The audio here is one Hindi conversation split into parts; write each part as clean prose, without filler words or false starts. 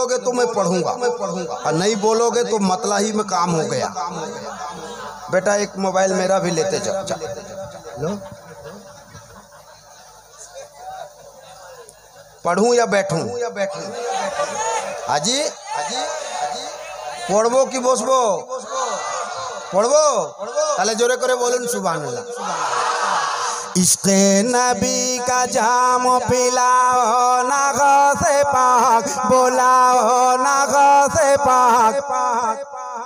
बोलोगे तो मैं पढ़ूंगा, और नहीं बोलोगे तो मतला ही में काम हो गया। बेटा एक मोबाइल मेरा भी लेते लो। पढ़ूं या बैठूं? हाजी पढ़बो कि बसबो? पढ़बो ताले जोरे करे बोलुन सुभान अल्लाह। इश्क़े नबी का जाम पिलाओ ना गौसे पाक, बोलाओ ना गौसे पाक।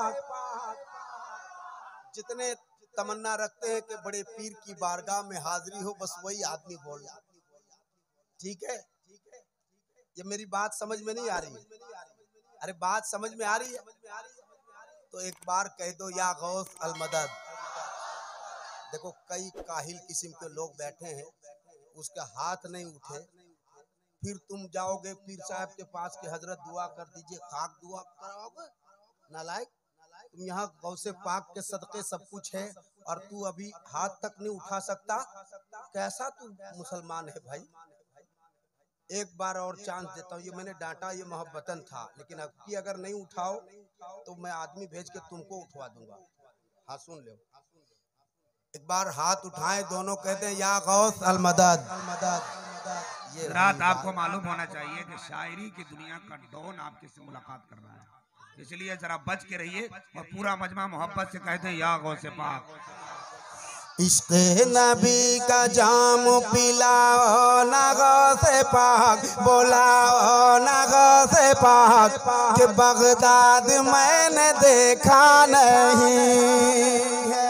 जितने तमन्ना रखते हैं कि बड़े पीर की बारगाह में हाजिरी हो, बस वही आदमी बोल रहा। ठीक है, ये मेरी बात समझ में नहीं आ रही? अरे बात समझ में आ रही है तो एक बार कह दो या गौस अल मदद। देखो कई काहिल किस्म के लोग बैठे हैं, उसका हाथ नहीं उठे, फिर तुम जाओगे पीर साहब के पास कि हजरत दुआ कर दीजिए, खाक दुआ कराओगे? नालायक, तुम यहाँ गौसे पाक के सदके सब कुछ है और तू अभी हाथ तक नहीं उठा सकता? कैसा तू मुसलमान है भाई? एक बार और चांस देता हूँ, ये मैंने डांटा, ये मोहब्बतन था, लेकिन अब की अगर नहीं उठाओ तो मैं आदमी भेज के तुमको उठवा दूंगा। हाँ सुन लो, एक बार हाथ उठाएं दोनों, कहते हैं या गौस अल मदद। ये रात आपको मालूम होना चाहिए कि शायरी की दुनिया का डॉन आपके से मुलाकात कर रहा है, इसलिए जरा बच के रहिए और पूरा मजमा मोहब्बत से कहते हैं या गौसे पाक। इश्क़े नबी का जाम पिलाओ ना गौसे पाक, बोलाओ ना गौसे पाक, कि बगदाद मैंने देखा नहीं है।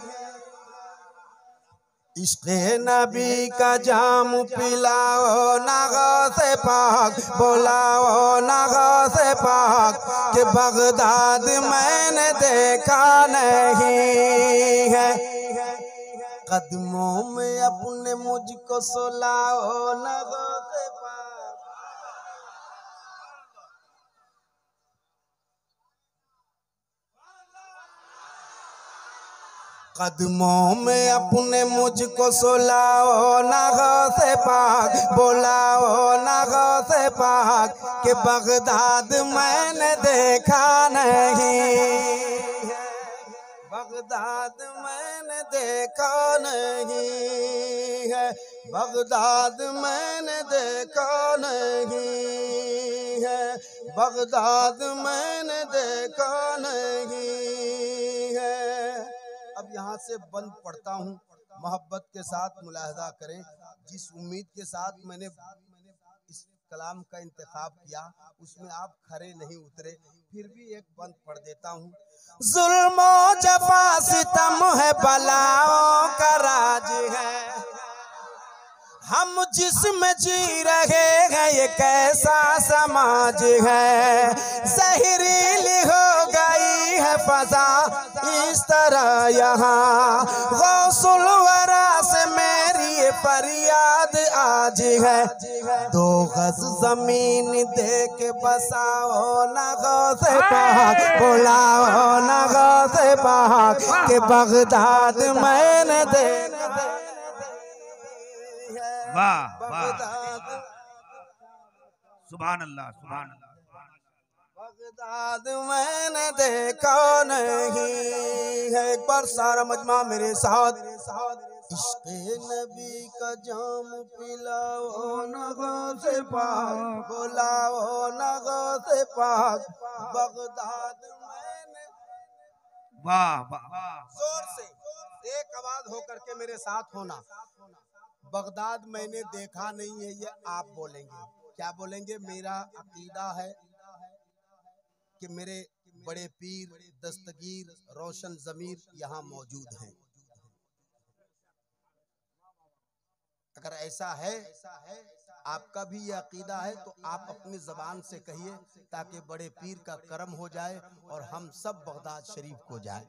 इश्क़े नबी का जाम पिलाओ ना गौसे पाक, बोलाओ ना गौसे पाक, कि बगदाद मैंने देखा नहीं है। कदमों में अपने मुझको सुलाओ ना गौसे पाक। कदमों में अपने मुझको सुलाओ ना गौसे पाक, बोलाओ ना गौसे पाक, कि बगदाद मैंने देखा नहीं, बगदाद मैंने देखा नहीं है, बगदाद मैंने देखा नहीं है, बगदाद मैंने देखा नहीं है। अब यहाँ से बंद पढ़ता हूँ, मोहब्बत के साथ मुलाहजा करें। जिस उम्मीद के साथ मैंने इस कलाम का इंतखाब किया उसमें आप खरे नहीं उतरे, फिर भी एक बंद पढ़ देता हूँ। जुल्म जफा सितम है, बलाओं का राज है, हम जिसमें जी रहे हैं ये कैसा समाज है। जहरीली हो गई है फजा इस तरह यहाँ, गौसुल वरा से मेरी ये फरियाद आज है। 2 गज जमीन दे के बसाओ ना गौसे पाक, बुलाओ ना गौसे पाक, के बगदाद मैंने देखा। वाह वाह, सुभान अल्लाह सुभान अल्लाह। बगदाद मैंने देखा नहीं है। एक बार सारा मजमा मेरे साथ। इश्क़े नबी का जाम पिलाओ ना गौसे पाक, बुलाओ ना गौसे पाक, बगदाद मैंने। वाह वाह, जोर से एक आवाज होकर के मेरे साथ होना। बगदाद मैंने देखा नहीं है, ये आप बोलेंगे। क्या बोलेंगे? मेरा अकीदा है कि मेरे बड़े पीर दस्तगीर रोशन ज़मीर यहाँ मौजूद हैं। अगर ऐसा है, आपका भी ये अकीदा है, तो आप अपनी ज़बान से कहिए ताकि बड़े पीर का करम हो जाए और हम सब बगदाद शरीफ को जाए।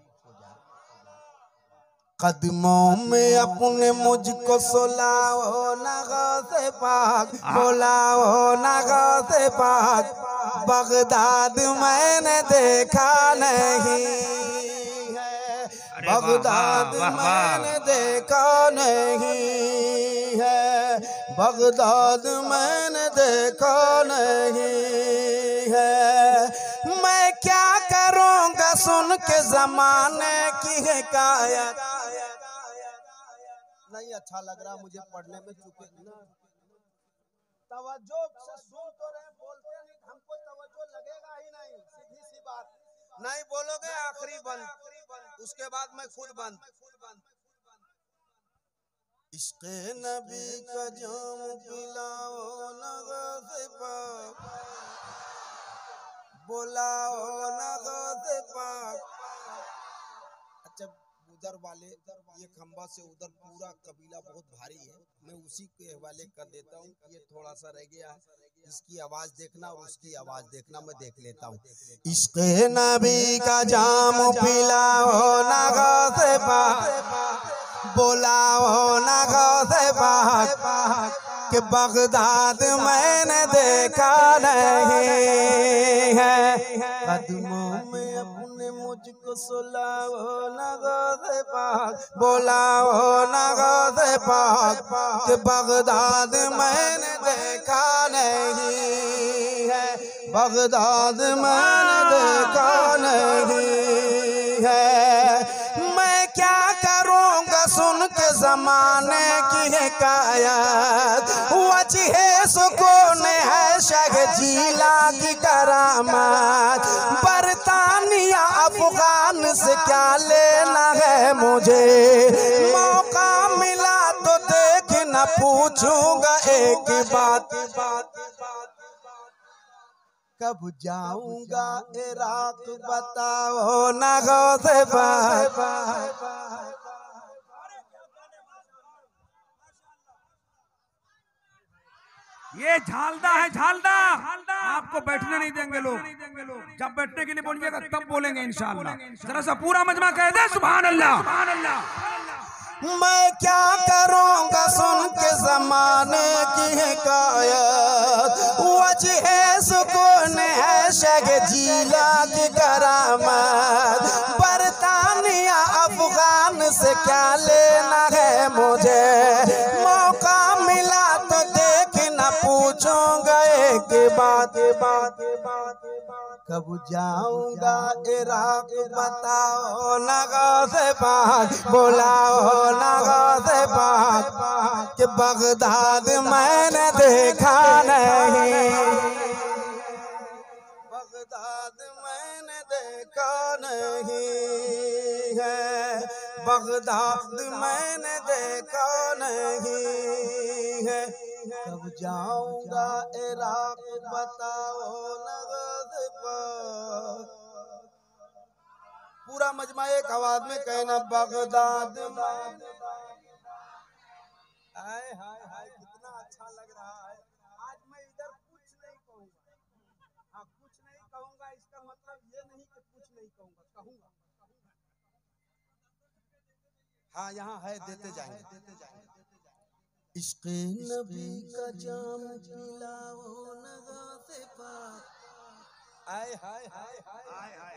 कदमों में अपने मुझको सुलाओ ना गौसे पाक, बुलाओ ना गौसे पाक, बगदाद मैंने देखा नहीं है, बगदाद मैंने देखा नहीं है, बगदाद मैंने देखा नहीं है। मैं क्या करूँगा सुन के जमाने की हिकायत। नहीं अच्छा लग रहा मुझे पढ़ने में, चुके ना तवज्जो से सुन तो रहे, बोलते नहीं, हमको तवज्जो लगेगा ही नहीं, सीधी सी बात। नहीं बोलोगे आखिरी बंद, उसके बाद मैं खुद बंद। इश्क़े नबी का जाम पिलाओ ना गौसे पाक, बुलाओ ना गौसे पाक। अच्छा उधर वाले ये खंबा से उधर पूरा कबीला बहुत भारी है, मैं उसी के हवाले कर देता हूँ। ये थोड़ा सा रह गया है, इसकी आवाज देखना और उसकी आवाज देखना, मैं देख लेता हूँ। इश्क़े नबी का जाम पिलाओ ना गौसे पाक, बुलाओ ना गौसे पाक, कि बगदाद मैंने देखा नहीं है। कदमों में अपने मुझको सुलाओ ना गौसे पाक, बुलाओ ना गौसे पाक, कि बगदाद मैंने देखा नहीं है, बगदाद मैंने देखा नहीं है। मैं क्या करूँगा सुन के जमाने की हिकायत। वजह सुकून है शग जिला की करामत, बरतानिया अफगान से क्या लेना है मुझे। मौका मिला तो देख न पूछूंगा एक बात, कब जाऊंगा इराक बताओ ना गौसे पाक। ये झालदा है, झालदा। आपको बैठने नहीं देंगे लोग, जब बैठने के लिए बोलिएगा तब बोलेंगे इंशाअल्लाह। जरा सा पूरा मजमा कह दे सुभान अल्लाह, सुभान अल्लाह। मैं क्या करूँगा सुन के जमाने की हिकायत। वजह सुकून है शग जिला की करामत, बरतानिया अफगान से क्या लेना है मुझे। मौका मिला तो देख न पूछूंगा एक बात, कब जाऊंगा इराक बताओ ना गौसे पाक, बुलाओ ना गौसे पाक, कि बगदाद मैंने देखा नहीं, बगदाद मैंने देखा नहीं है, बगदाद मैंने देखा नहीं है। कब जाऊंगा इराक बताओ ना गौसे पाक। पूरा मजमा एक आवाज में कहना बगदाद। हाय हाय हाय कितना अच्छा लग रहा है। आज मैं इधर कुछ नहीं कहूँगा, हाँ कुछ नहीं कहूँगा, इसका मतलब ये नहीं कि कुछ नहीं कहूँगा, कहूँगा। हाँ यहाँ है, देते जाएंगे। इश्क़े नबी का जाम पिलाओ ना गौसे पाक, हाय हाय हाय हाय हाय,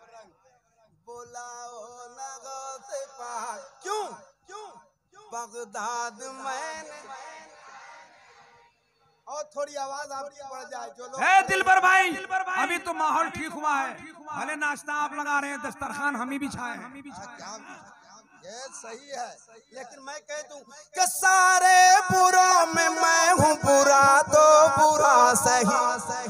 बुलाओ ना गौसे पाक। क्यों क्यों बगदाद मैंने। और थोड़ी आवाज आपकी बढ़ जाए जो लोग। दिलबर भाई, अभी तो माहौल ठीक हुआ है, भले नाश्ता आप लगा रहे हैं, दस्तरखान हम ही बिछाए हैं। ये सही है, लेकिन मैं कह दूं कि सारे बुरों में मैं हूँ बुरा, तो बुरा सही।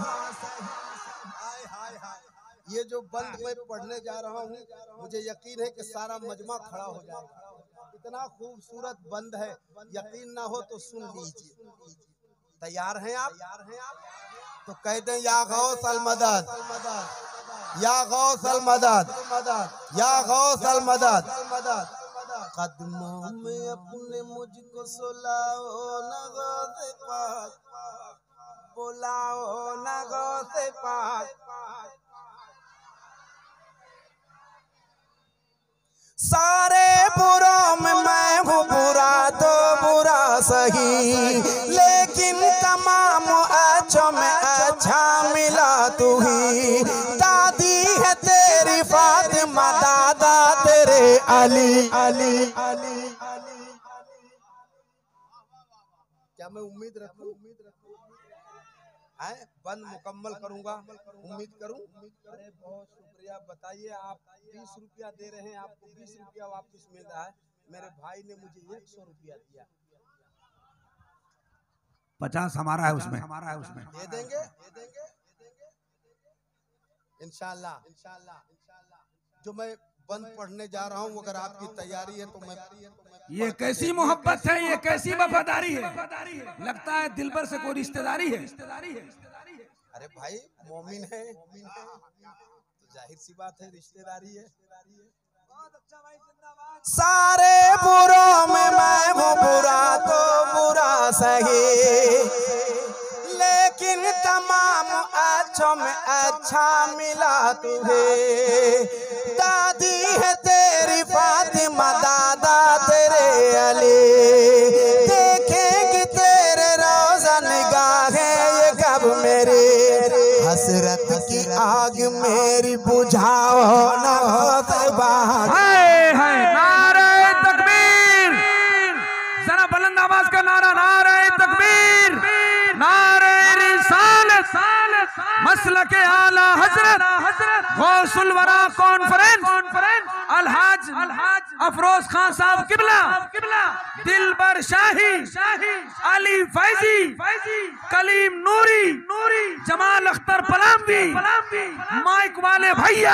ये जो बंद मैं पढ़ने जा रहा हूँ, मुझे यकीन है कि सारा मजमा खड़ा हो जाएगा। इतना खूबसूरत बंद है, यकीन ना हो तो सुन लीजिए। तैयार हैं आप? तो कहते हैं या गौस अल मदद, या गौस अल मदद, या गौस अल मदद। कदमों में अपने मुझको सुलाओ ना गौसे पाक, बुलाओ ना गौसे पाक। सारे बुरों में मैं हूँ बुरा, तो बुरा सही, लेकिन तमाम अच्छों में अच्छा मिला तू ही। दादी है तेरी फातिमा, दादा तेरे अली। क्या मैं उम्मीद रखूं? बंद मुकम्मल करूंगा, उम्मीद करूं। अरे बहुत शुक्रिया, बताइए आप 20 रुपया दे रहे हैं, आपको 20 रुपया वापस मिल रहा है। मेरे भाई ने मुझे 100 रुपया दिया, 50 हमारा है उसमें, दे देंगे इंशाल्लाह। जो मैं बंद पढ़ने जा रहा हूँ, अगर आपकी तैयारी है तो मैं ये कैसी मोहब्बत है, ये कैसी वफादारी है, लगता है दिलबर से कोई रिश्तेदारी है। अरे भाई मोमिन है तो जाहिर सी बात है रिश्तेदारी है। सारे बुरों में मैं हूँ बुरा, तो बुरा सही, लेकिन तमाम अच्छों में अच्छा मिला तुझे। दादी है तेरी फातिमा, दादा तेरे अली, देखेंगे तेरे रोज़ा निगाहें ये कब मेरी हसरत की आग मेरी बुझाओ ना होते बात। नारे तकबीर, जरा बुलंद आवाज का नारा, नारे तकबीर, नारे रिसालत, मसलके आला हजरत गौसुल वरा कॉन्फ्रेंस अलहाज अफरोज खान साहब किबला, दिलबर शाही, अली फैजी, कलीम नूरी, जमाल अख्तर पलामवी, माइक वाले भैया।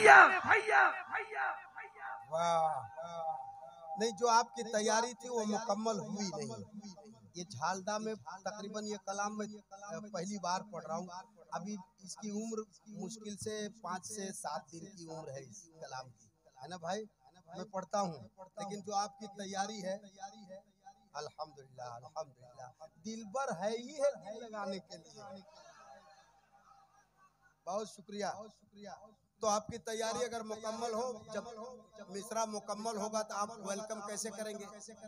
नहीं, जो आपकी तैयारी थी वो मुकम्मल हुई नहीं। ये झालदा में तकरीबन ये कलाम में पहली बार पढ़ रहा हूँ। अभी इसकी उम्र मुश्किल से 5 से 7 दिन की उम्र है इस कलाम की, है ना भाई। मैं पढ़ता हूँ, लेकिन जो आपकी तैयारी है अल्हम्दुलिल्लाह दिलबर है ही है दिल लगाने के लिए। बहुत शुक्रिया। तो आपकी तैयारी अगर मुकम्मल हो, जब मिसरा मुकम्मल होगा तो आप वेलकम कैसे करेंगे?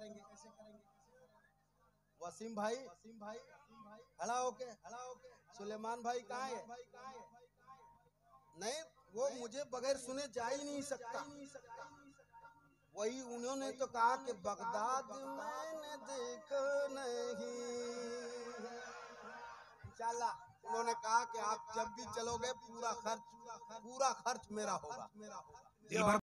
वसीम भाई खड़ा होके, सुलेमान भाई कहाँ है? नहीं, वो मुझे बगैर सुने जा ही नहीं सकता। वही उन्होंने तो कहा कि बगदाद मैंने देखा नहीं। इंशाल्लाह उन्होंने कहा कि आप जब भी चलोगे पूरा खर्च मेरा होगा।